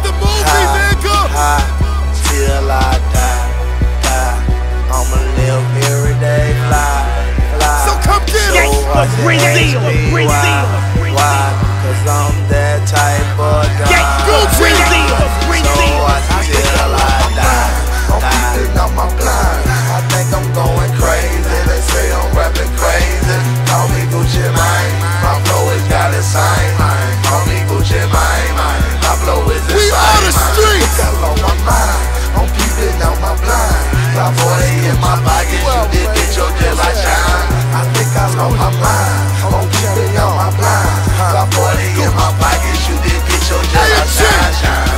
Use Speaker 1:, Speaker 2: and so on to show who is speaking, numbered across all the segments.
Speaker 1: the movie, nigga.
Speaker 2: High till I die. I'ma live every day, fly.
Speaker 1: So come get it.
Speaker 2: Why? Cause I'm that type of guy. So watch till I die. I'm keeping out my blind. I think I'm going crazy. They say I'm rapping crazy. Call me Gucci Mane. My flow is got it same. Call me Gucci Mane. My flow is the same.
Speaker 1: We are the streets.
Speaker 2: I on my mind. I'm keeping out my blind. Got 40 in my pocket. You did get your deal, I shine. I think I lost my mind. I'm keeping out my blind. Got 40 in my pocket. You did get your deal, I shine.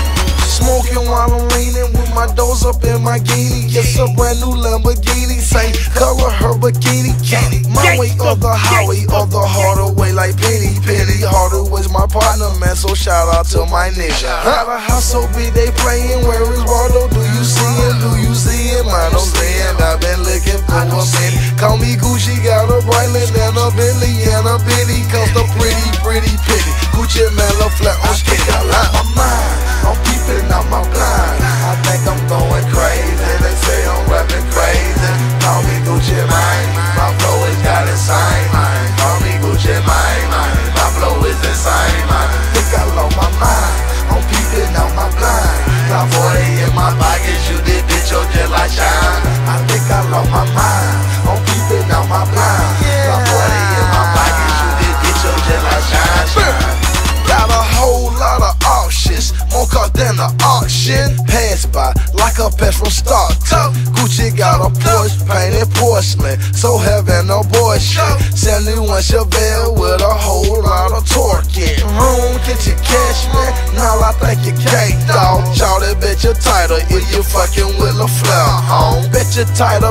Speaker 2: Smoking while I'm leaning with my doors up in my guinea. It's a brand new Lamborghini, same color her bikini. My way or the highway or the harder way like Penny. Harder was my partner, man, so shout out to my nigga. Got a house so big they playing, where is Waldo? Do you see him? Do you see him? I don't see him, I've been looking for a minute. Call me Gucci, got a Breitling and a Bentley and a Benny. Cause the pretty Gucci mellow flat on stick, I like my mind. I'm keeping out my blind. I think I'm going crazy. They say I'm rapping crazy. Call me Gucci Mane. My flow is got it same. Call me Gucci Mane. My flow is insane. Think I lost my mind. I'm keeping out my blind. Got 40 in my pocket. You did bitch your deal, I shine. I think I lost my mind. I'm keeping out my blind. Got 40 in my pocket. You did bitch your deal, I shine. Got a whole lot of options, more cars than the auction. Pass by like a pet from Star Trek. Gucci got a Porsche painted porcelain, so having a boy shit. 71 Chevelle with a whole lot of torque in. Get your cash, man. Now I think you can't, dog. Shawty, bet you tighter if you fucking with a flare home. Bet you tighter,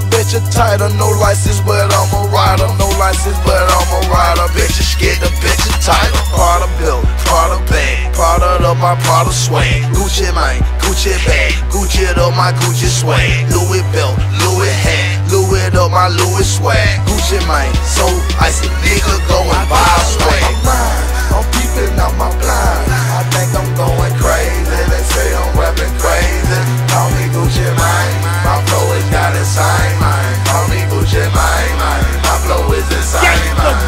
Speaker 2: no license, but I'm a rider. No license, but I'm a rider. Bet you scared to bet you tighter. Prada built, Prada bag, Prada up my Prada swag. Gucci Mane, Gucci bag, Gucci up my Gucci swag. Louis belt, Louis hat, Louis up my Louis swag. Gucci Mane, so icy, nigga go and buy a swag. I'm keeping out my blind. I think I'm going crazy. They say I'm rapping crazy. Call me Gucci Mane. My flow is got it same. Call me Gucci Mane. My flow is insane.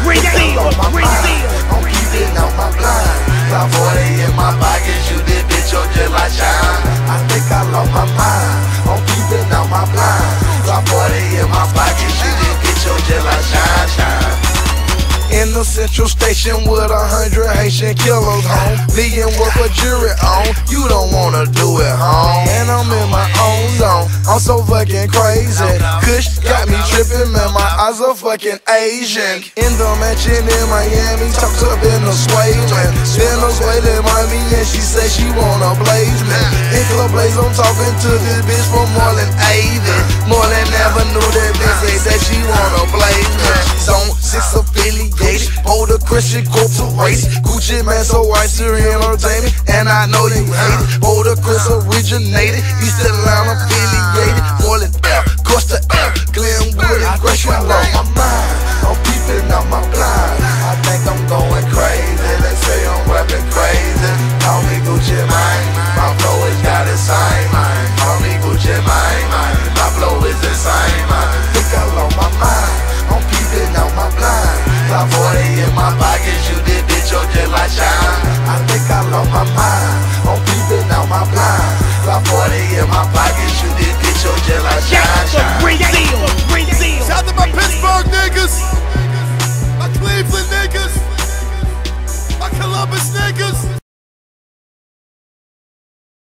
Speaker 2: I'm keeping out my blind. Got 40 in my pocket. You did bitch your deal, I shine. I think I lost my mind. I'm keeping out my blind. Got 40 in my pocket. You did bitch your deal, I shine. In the central station with 100 Haitian killers home. Vegan work a jury on. You don't wanna do it home. And I'm in my own zone. I'm so fucking crazy. Kush got me tripping, man. My eyes are fucking Asian. In the mansion in Miami, talks up in the sway, man. Then the sway to Miami and she say she wanna blaze me. In Club Blaze, I'm talking to this bitch from Moreland Aven. Moreland never knew that bitch say that she wanna blaze me. Zone 6 affiliated, Boulder Christian Corporation. Gucci man so icy entertainment, and I know you hate it. Boulder Chris originated, East Atlanta affiliated. Moreland F, Costa F, Glenwood and Gresham Road. My mind, I'm keeping out my blind. I think I'm going crazy. They say I'm rapping crazy. Call me Gucci Mane. My flow is got it same. Call me Gucci Mane. My flow is insane. Think I lost my mind. I'm keeping out my blind. Got 40 in my pocket. You did bitch your deal, I shine. I think I lost my mind. I'm keeping out my blind. Got 40 in my pocket. You did bitch your deal, I shine.